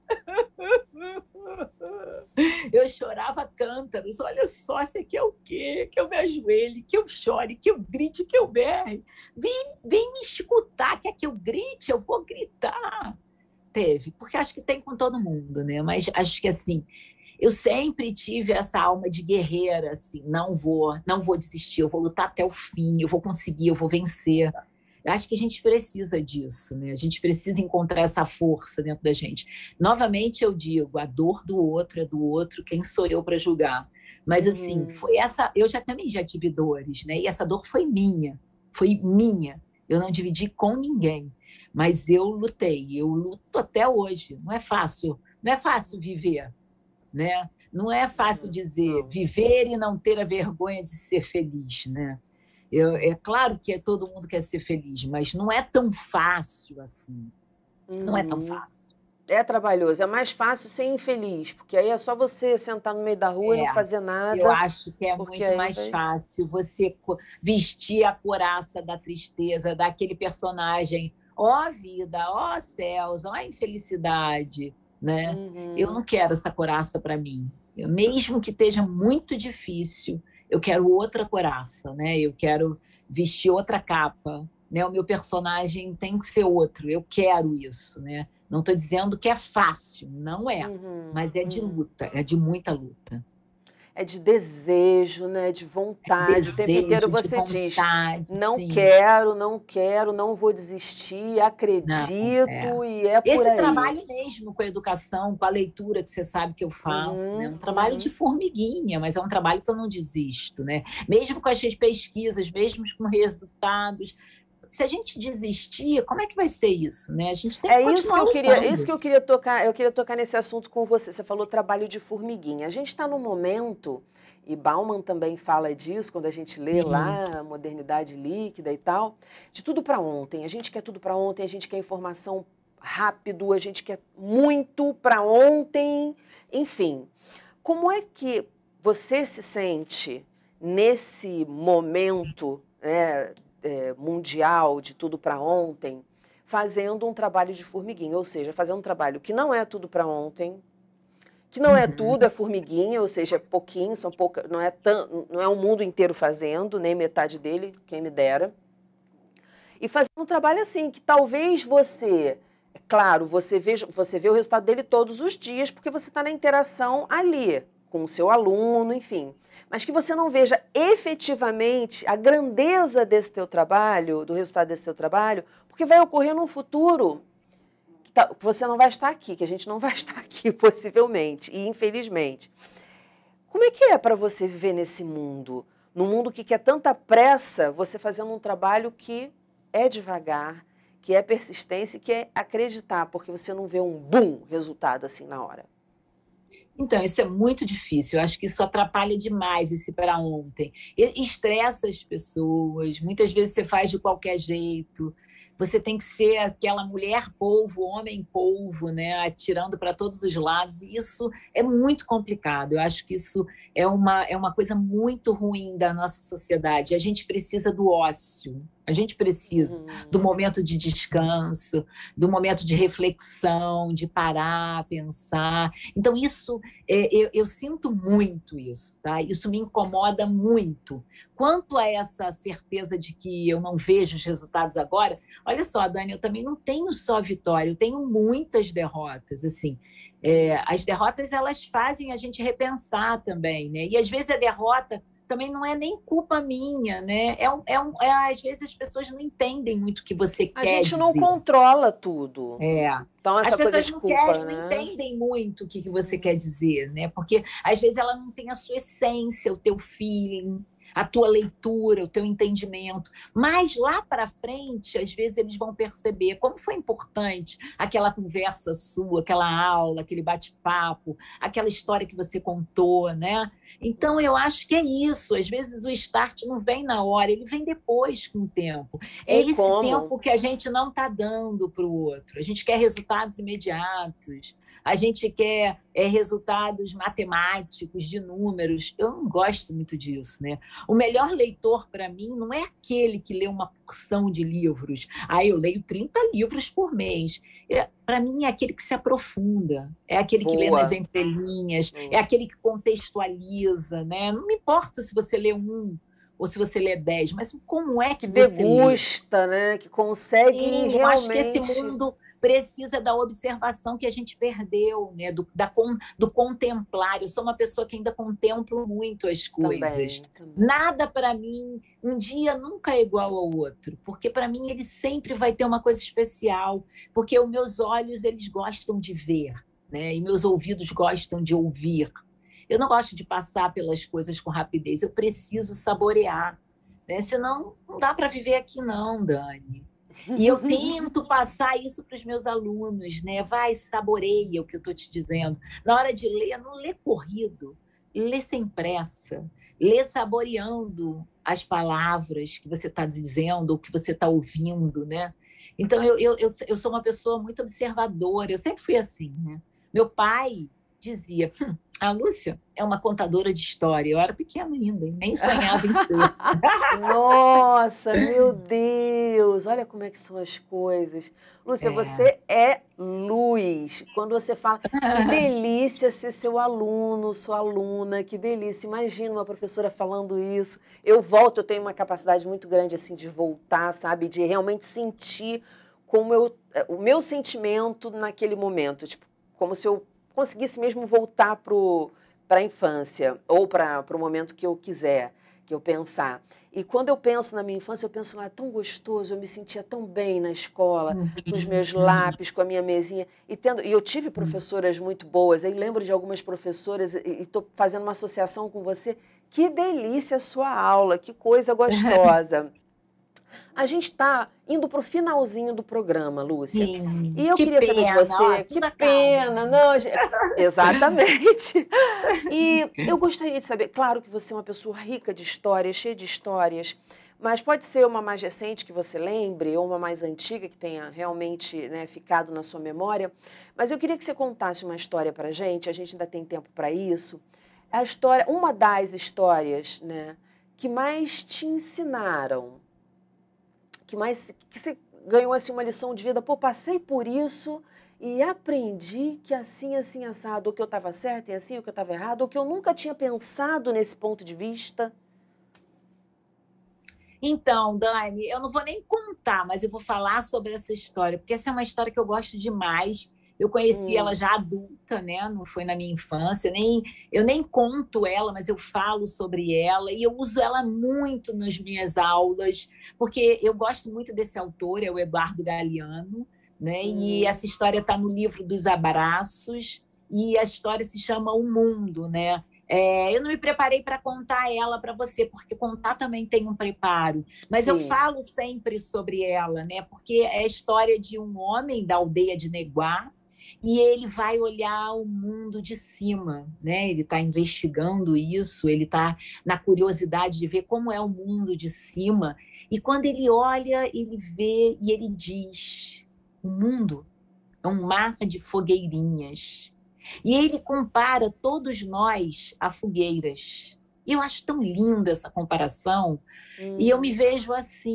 eu chorava cântaros, olha só, isso aqui é o quê? Que eu me ajoelhe, que eu chore, que eu grite, que eu berre. Vem, vem me escutar, quer que eu grite? Eu vou gritar. Teve, porque acho que tem com todo mundo, né? Mas acho que assim, eu sempre tive essa alma de guerreira, assim, não vou, não vou desistir, eu vou lutar até o fim, eu vou conseguir, eu vou vencer. Eu acho que a gente precisa disso, né? A gente precisa encontrar essa força dentro da gente. Novamente eu digo, a dor do outro é do outro, quem sou eu para julgar? Mas assim, uhum. foi essa, eu já também já tive dores, né? E essa dor foi minha, foi minha. Eu não dividi com ninguém. Mas eu lutei, eu luto até hoje. Não é fácil, não é fácil viver, né? Não é fácil dizer viver e não ter a vergonha de ser feliz, né? Eu, é claro que todo mundo quer ser feliz, mas não é tão fácil assim. Uhum. Não é tão fácil. É trabalhoso, é mais fácil ser infeliz, porque aí é só você sentar no meio da rua é, e não fazer nada. Eu acho que é muito mais vai... fácil você vestir a couraça da tristeza, daquele personagem. Ó vida, ó céus, ó infelicidade, né? Uhum. Eu não quero essa couraça para mim. Eu, mesmo que esteja muito difícil, eu quero outra couraça, né? Eu quero vestir outra capa, né? O meu personagem tem que ser outro. Eu quero isso, né? Não estou dizendo que é fácil, não é, uhum. mas é de luta, é de muita luta. É de desejo, né? De vontade. É desejo, o tempo inteiro você vontade, diz, não sim. quero, não quero, não vou desistir, acredito, não, é. e é por Esse aí. trabalho mesmo com a educação, com a leitura que você sabe que eu faço, uhum, né? Um trabalho uhum. de formiguinha, mas é um trabalho que eu não desisto, né? Mesmo com as pesquisas, mesmo com resultados. Se a gente desistir, como é que vai ser isso, né? A gente tem que é isso que eu queria, isso que eu queria tocar, eu queria tocar nesse assunto com você. Você falou trabalho de formiguinha. A gente está num momento, e Bauman também fala disso quando a gente lê uhum. lá a modernidade líquida e tal, de tudo para ontem. A gente quer tudo para ontem, a gente quer informação rápido, a gente quer muito para ontem, enfim. Como é que você se sente nesse momento, né, É, mundial, de tudo para ontem, fazendo um trabalho de formiguinha, ou seja, fazendo um trabalho que não é tudo para ontem, que não é tudo, é formiguinha, ou seja, é pouquinho, são pouca, não é tão, não é o mundo inteiro fazendo, nem metade dele, quem me dera. E fazendo um trabalho assim, que talvez você, é claro, você vê, você vê o resultado dele todos os dias, porque você está na interação ali, com o seu aluno, enfim. Mas que você não veja efetivamente a grandeza desse teu trabalho, do resultado desse teu trabalho, porque vai ocorrer num futuro que tá, você não vai estar aqui, que a gente não vai estar aqui, possivelmente, e infelizmente. Como é que é para você viver nesse mundo? Num mundo que quer tanta pressa, você fazendo um trabalho que é devagar, que é persistência e que é acreditar, porque você não vê um boom resultado assim na hora. Então, isso é muito difícil. Eu acho que isso atrapalha demais esse para ontem. Estressa as pessoas. Muitas vezes você faz de qualquer jeito. Você tem que ser aquela mulher polvo, homem polvo, né? Atirando para todos os lados. E isso é muito complicado. Eu acho que isso é uma, é uma coisa muito ruim da nossa sociedade. A gente precisa do ócio. A gente precisa Uhum. do momento de descanso, do momento de reflexão, de parar, pensar. Então, isso, é, eu, eu sinto muito isso, tá? Isso me incomoda muito. Quanto a essa certeza de que eu não vejo os resultados agora, olha só, Dani, eu também não tenho só vitória, eu tenho muitas derrotas, assim. É, as derrotas, elas fazem a gente repensar também, né? E, às vezes, a derrota também não é nem culpa minha, né? É, um, é, um, é às vezes as pessoas não entendem muito o que você A quer gente não dizer. controla tudo. É. Então, As essa coisa pessoas de não culpa, querem, não né? entendem muito o que, que você quer dizer, né? Porque às vezes ela não tem a sua essência, o teu feeling, a tua leitura, o teu entendimento. Mas lá para frente, às vezes eles vão perceber como foi importante aquela conversa sua, aquela aula, aquele bate-papo, aquela história que você contou, né? Então, eu acho que é isso. Às vezes o start não vem na hora, ele vem depois, com o tempo. É E esse como? tempo que a gente não está dando para o outro. A gente quer resultados imediatos, a gente quer é, resultados matemáticos, de números. Eu não gosto muito disso, né? O melhor leitor, para mim, não é aquele que lê uma porção de livros. Ah, eu leio trinta livros por mês. É, para mim, é aquele que se aprofunda, é aquele Boa. que lê nas entrelinhas, Boa. é aquele que contextualiza, né? Não me importa se você lê um ou se você lê dez, mas como é que, que você degusta, lê? né? Que consegue Sim, realmente... eu acho que esse mundo precisa da observação que a gente perdeu, né? do, da, do contemplar. Eu sou uma pessoa que ainda contemplo muito as coisas. Também, também. Nada para mim, um dia nunca é igual ao outro, porque para mim ele sempre vai ter uma coisa especial, porque os meus olhos, eles gostam de ver, né? E meus ouvidos gostam de ouvir. Eu não gosto de passar pelas coisas com rapidez, eu preciso saborear, né? Senão não dá para viver aqui não, Dani. E eu tento passar isso para os meus alunos, né? Vai, saboreia o que eu estou te dizendo. Na hora de ler, não lê corrido, lê sem pressa, lê saboreando as palavras que você está dizendo, o que você está ouvindo, né? Então, eu, eu, eu, eu sou uma pessoa muito observadora, eu sempre fui assim, né? Meu pai dizia, hum, a Lúcia é uma contadora de história. Eu era pequena ainda, nem sonhava em ser. Nossa, meu Deus! Olha como é que são as coisas. Lúcia, é. Você é luz. Quando você fala, que delícia ser seu aluno, sua aluna, que delícia. Imagina uma professora falando isso. Eu volto, eu tenho uma capacidade muito grande assim de voltar, sabe? De realmente sentir como eu, o meu sentimento naquele momento. Tipo, como se eu conseguisse mesmo voltar para a infância ou para o momento que eu quiser, que eu pensar. E quando eu penso na minha infância, eu penso lá, tão gostoso, eu me sentia tão bem na escola, com os meus lápis, com a minha mesinha. E, tendo, e eu tive professoras muito boas, aí lembro de algumas professoras, e estou fazendo uma associação com você. Que delícia a sua aula, que coisa gostosa. A gente está indo para o finalzinho do programa, Lúcia. Sim, e eu que queria pena, saber de você, ó, que pena, não, exatamente. E eu gostaria de saber, claro que você é uma pessoa rica de histórias, cheia de histórias, mas pode ser uma mais recente que você lembre, ou uma mais antiga que tenha realmente, né, ficado na sua memória. Mas eu queria que você contasse uma história para a gente, a gente ainda tem tempo para isso. A história, uma das histórias, né, que mais te ensinaram, que mais que você ganhou assim uma lição de vida, pô, passei por isso e aprendi que assim, assim, assado, ou que eu estava certa e assim, ou que eu estava errado, ou que eu nunca tinha pensado nesse ponto de vista. Então, Dani, eu não vou nem contar, mas eu vou falar sobre essa história, porque essa é uma história que eu gosto demais. Eu conheci hum. ela já adulta, né? Não foi na minha infância, nem, eu nem conto ela, mas eu falo sobre ela e eu uso ela muito nas minhas aulas, porque eu gosto muito desse autor, é o Eduardo Galeano, né? Hum. E essa história está no livro dos Abraços e a história se chama O Mundo, né? É, eu não me preparei para contar ela para você, porque contar também tem um preparo, mas Sim. eu falo sempre sobre ela, né? Porque é a história de um homem da aldeia de Neguá, e ele vai olhar o mundo de cima, né? Ele está investigando isso, ele está na curiosidade de ver como é o mundo de cima. E quando ele olha, ele vê e ele diz: o mundo é um mar de fogueirinhas. E ele compara todos nós a fogueiras. E eu acho tão linda essa comparação. Hum. E eu me vejo assim.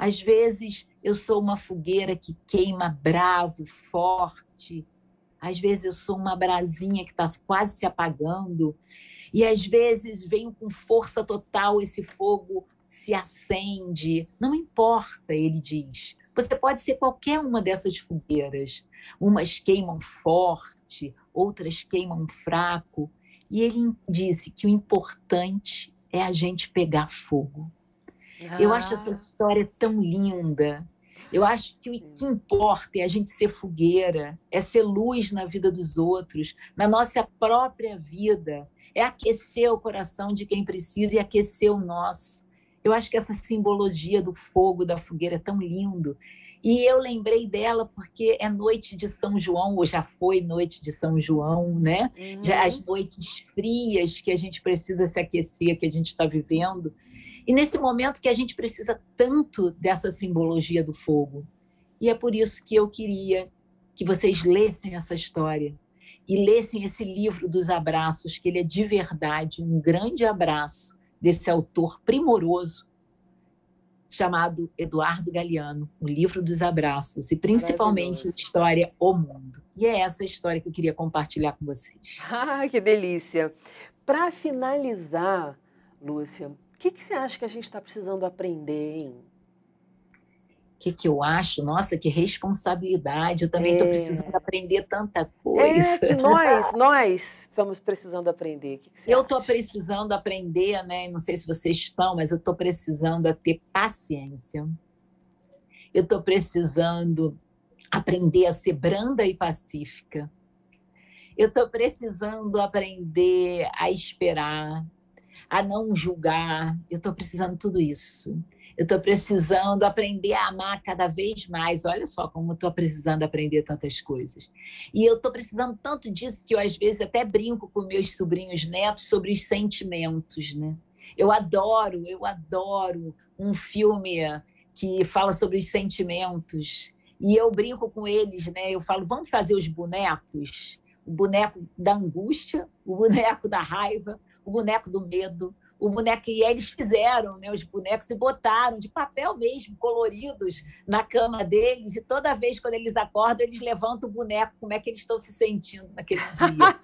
Às vezes eu sou uma fogueira que queima bravo, forte. Às vezes eu sou uma brasinha que está quase se apagando. E às vezes venho com força total, esse fogo se acende. Não importa, ele diz. Você pode ser qualquer uma dessas fogueiras. Umas queimam forte, outras queimam fraco. E ele disse que o importante é a gente pegar fogo. Ah. Eu acho essa história tão linda. Eu acho que o que importa é a gente ser fogueira, é ser luz na vida dos outros, na nossa própria vida, é aquecer o coração de quem precisa e aquecer o nosso. Eu acho que essa simbologia do fogo, da fogueira é tão lindo. E eu lembrei dela porque é noite de São João, ou já foi noite de São João, né? Uhum. Já as noites frias que a gente precisa se aquecer, que a gente está vivendo. E nesse momento que a gente precisa tanto dessa simbologia do fogo. E é por isso que eu queria que vocês lessem essa história e lessem esse livro dos abraços, que ele é de verdade um grande abraço desse autor primoroso chamado Eduardo Galeano, o livro dos abraços, e principalmente a história O Mundo. E é essa história que eu queria compartilhar com vocês. Ah, que delícia! Para finalizar, Lúcia, o que, que você acha que a gente está precisando aprender, hein? O que, que eu acho? Nossa, que responsabilidade. Eu também estou é... precisando aprender tanta coisa. É que nós, nós estamos precisando aprender. O que, que você eu acha? estou precisando aprender, né? Não sei se vocês estão, mas eu estou precisando a ter paciência. Eu estou precisando aprender a ser branda e pacífica. Eu estou precisando aprender a esperar, a não julgar. Eu estou precisando de tudo isso. Eu estou precisando aprender a amar cada vez mais. Olha só como eu estou precisando aprender tantas coisas. E eu estou precisando tanto disso que eu, às vezes, até brinco com meus sobrinhos netos sobre os sentimentos, né? Eu adoro, eu adoro um filme que fala sobre os sentimentos. E eu brinco com eles, né? Eu falo, vamos fazer os bonecos? O boneco da angústia, o boneco da raiva, o boneco do medo, o boneco, e eles fizeram, né, os bonecos e botaram de papel mesmo, coloridos, na cama deles, e toda vez quando eles acordam, eles levantam o boneco, como é que eles estão se sentindo naquele dia.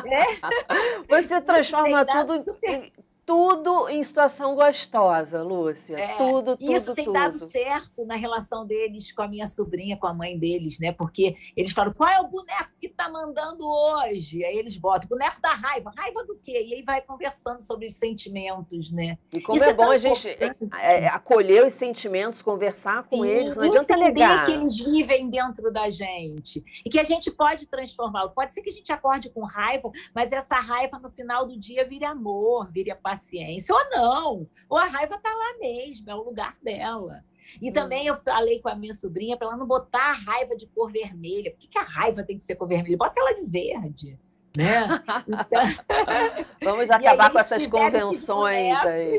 É? Você transforma tudo em... Tudo em situação gostosa, Lúcia. É, tudo, tudo, Isso tem tudo. dado certo na relação deles com a minha sobrinha, com a mãe deles, né? Porque eles falam, qual é o boneco que tá mandando hoje? Aí eles botam, boneco da raiva. Raiva do quê? E aí vai conversando sobre os sentimentos, né? E como isso é, é bom a gente é, acolher os sentimentos, conversar com e eles, não adianta negar. Que eles vivem dentro da gente. E que a gente pode transformá-lo. Pode ser que a gente acorde com raiva, mas essa raiva no final do dia vire amor, vire paz, paciência, ou não, ou a raiva está lá mesmo, é o lugar dela. E hum. também eu falei com a minha sobrinha para ela não botar a raiva de cor vermelha. Por que, que a raiva tem que ser cor vermelha? Bota ela de verde, né? Então... Vamos acabar com essas convenções aí.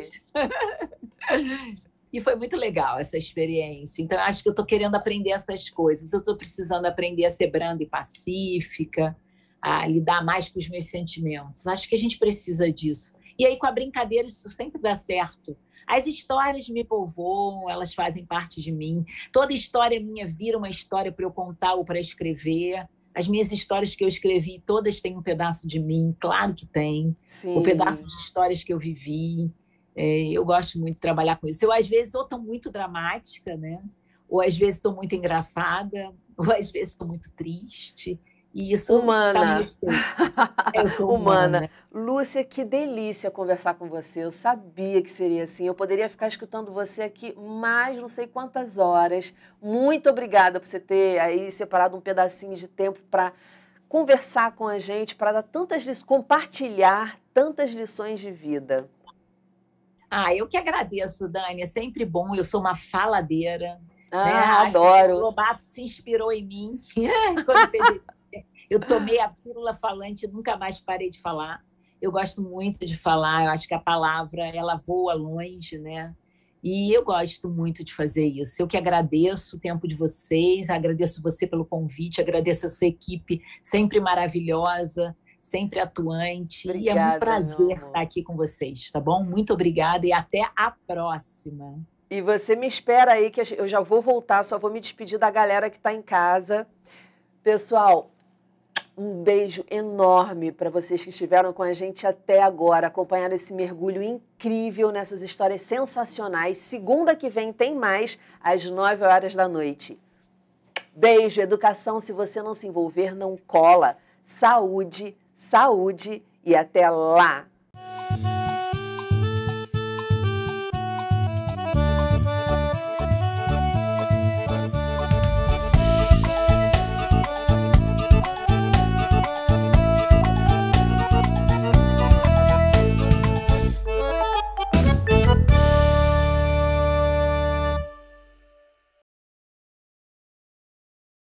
E foi muito legal essa experiência. Então, eu acho que eu estou querendo aprender essas coisas. Eu estou precisando aprender a ser branda e pacífica, a lidar mais com os meus sentimentos. Acho que a gente precisa disso. E aí, com a brincadeira, isso sempre dá certo. As histórias me povoam, elas fazem parte de mim. Toda história minha vira uma história para eu contar ou para escrever. As minhas histórias que eu escrevi, todas têm um pedaço de mim, claro que tem. Sim. O pedaço de histórias que eu vivi. É, eu gosto muito de trabalhar com isso. Eu, às vezes, ou estou muito dramática, né? Ou, às vezes, estou muito engraçada, ou, às vezes, estou muito triste. E isso humana. Tá muito... humana. humana. Lúcia, que delícia conversar com você. Eu sabia que seria assim. Eu poderia ficar escutando você aqui mais não sei quantas horas. Muito obrigada por você ter aí separado um pedacinho de tempo para conversar com a gente, para dar tantas lições, compartilhar tantas lições de vida. Ah, eu que agradeço, Dani. É sempre bom. Eu sou uma faladeira. Ah, né? adoro. O Lobato se inspirou em mim quando fez... Eu tomei a pílula falante e nunca mais parei de falar. Eu gosto muito de falar, eu acho que a palavra ela voa longe, né? E eu gosto muito de fazer isso. Eu que agradeço o tempo de vocês, agradeço você pelo convite, agradeço a sua equipe, sempre maravilhosa, sempre atuante. Obrigada, e é um prazer estar aqui com vocês, tá bom? Muito obrigada e até a próxima. E você me espera aí que eu já vou voltar, só vou me despedir da galera que está em casa. Pessoal, um beijo enorme para vocês que estiveram com a gente até agora, acompanhando esse mergulho incrível nessas histórias sensacionais. Segunda que vem tem mais, às nove horas da noite. Beijo, educação, se você não se envolver, não cola. Saúde, saúde e até lá!